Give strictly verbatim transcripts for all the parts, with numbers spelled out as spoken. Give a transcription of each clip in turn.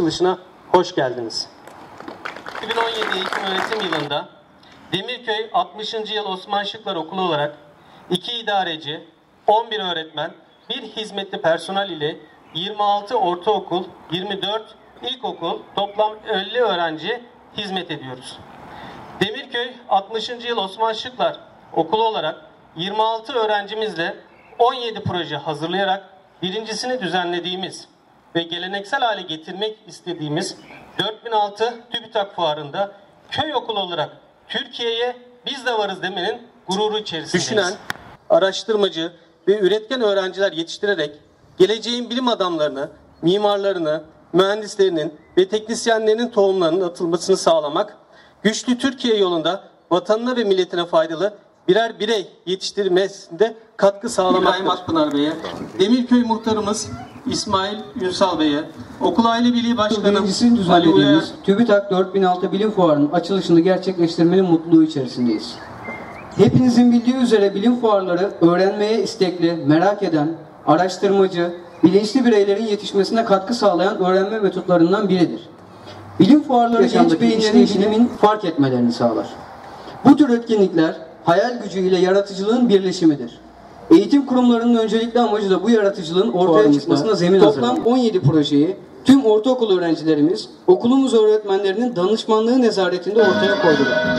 açılışına hoş geldiniz. iki bin on yedi eğitim öğretim yılında Demirköy altmışıncı yıl Osman Şıklar Okulu olarak iki idareci, on bir öğretmen, bir hizmetli personel ile yirmi altı ortaokul, yirmi dört ilkokul, toplam elli öğrenci hizmet ediyoruz. Demirköy altmışıncı yıl Osman Şıklar Okulu olarak yirmi altı öğrencimizle on yedi proje hazırlayarak birincisini düzenlediğimiz ve geleneksel hale getirmek istediğimiz dört bin altı TÜBİTAK Fuarı'nda köy okulu olarak Türkiye'ye biz de varız demenin gururu içerisindeyiz. Düşünen, araştırmacı ve üretken öğrenciler yetiştirerek geleceğin bilim adamlarını, mimarlarını, mühendislerinin ve teknisyenlerinin tohumlarının atılmasını sağlamak, güçlü Türkiye yolunda vatanına ve milletine faydalı birer birey yetiştirmesinde katkı sağlamaktır. İbrahim Akpınar Bey'e, Demirköy Muhtarımız İsmail Ünsal Bey'e, Okul Aile Birliği Başkanı Ali Uyar, TÜBİTAK dört bin altı Bilim Fuarı'nın açılışını gerçekleştirmenin mutluluğu içerisindeyiz. Hepinizin bildiği üzere bilim fuarları öğrenmeye istekli, merak eden, araştırmacı, bilinçli bireylerin yetişmesine katkı sağlayan öğrenme metotlarından biridir. Bilim fuarları genç beyinlerin bilimin fark etmelerini sağlar. Bu tür etkinlikler hayal gücü ile yaratıcılığın birleşimidir. Eğitim kurumlarının öncelikli amacı da bu yaratıcılığın ortaya çıkmasına zemin hazırlamak. Toplam on yedi projeyi tüm ortaokul öğrencilerimiz okulumuz öğretmenlerinin danışmanlığı nezaretinde ortaya koydular.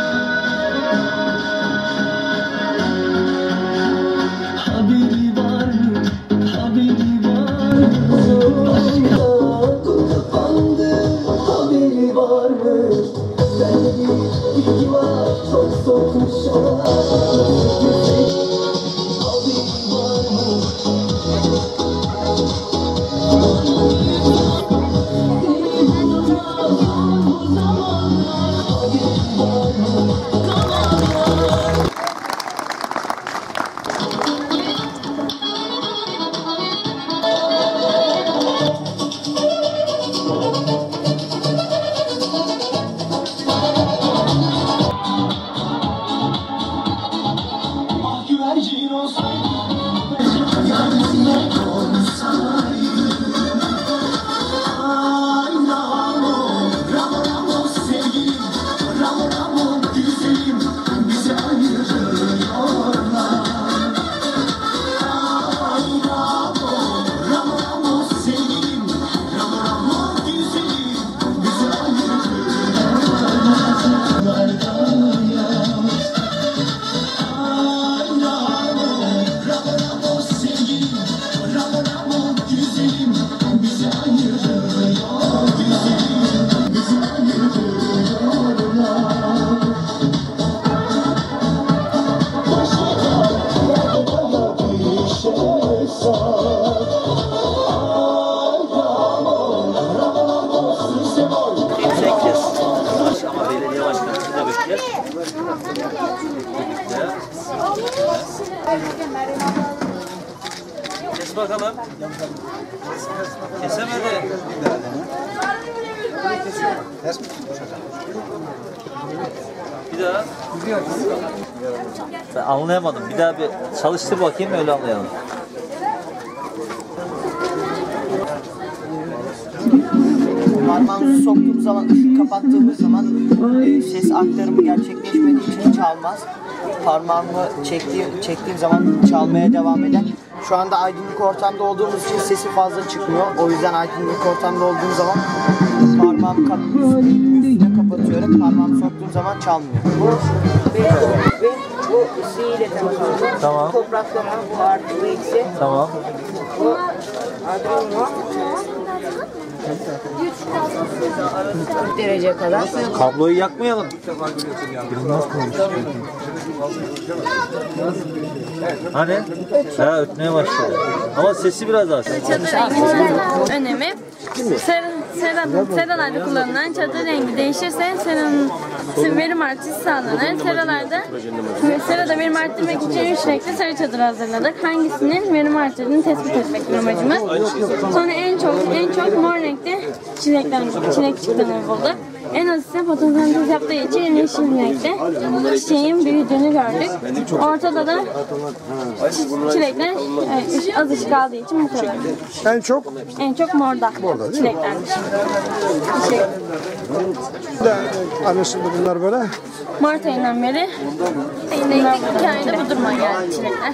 Kes bakalım. Kesemedi. Bir daha. Ben anlayamadım. Bir daha bir çalıştır bakayım, öyle anlayalım. Parmağımızı soktuğumuz zaman, ışık kapattığımız zaman e, ses aktarımı gerçekleşmediği için çalmaz. Parmağımı çektiğim, çektiğim zaman çalmaya devam eder. Şu anda aydınlık ortamda olduğumuz için sesi fazla çıkmıyor. O yüzden aydınlık ortamda olduğum zaman parmağımı kap üstüne kapatıyorum. Parmağımı soktuğum zaman çalmıyor. Ve bu ısıyla tanışıyoruz. Tamam. Topraklama, bu artı, bu eksi. Tamam. Bu adrenalin kırk derece kadar. Kabloyu yakmayalım. Bilmez konuşuyor. Hani? Ha, ötmeye başladı. Ama sesi biraz az. Çadır renginin önemi. Ser, seran, seralarda kullanılan çadır rengi değişirse seranın verim artışı sağlanır. Seralarda serada verim arttırmak için üç renkli sarı çadır hazırladık. Hangisinin verim arttırdığını tespit etmek amacımız. Sonra en çok en çok mor renkli çilekler, çilek çıktığını bulduk. En az ise fotosentez yaptığı için yeşillikte çiçeğin büyüdüğünü gördük. Ortada da çi- çilekler e, az ışık aldığı için bu kadar. En çok En çok morda, çileklermiş. Teşekkür. de anlaşıldı bunlar böyle. Mart ayından beri bunlar iki ayda bu duruma geldi çilekler.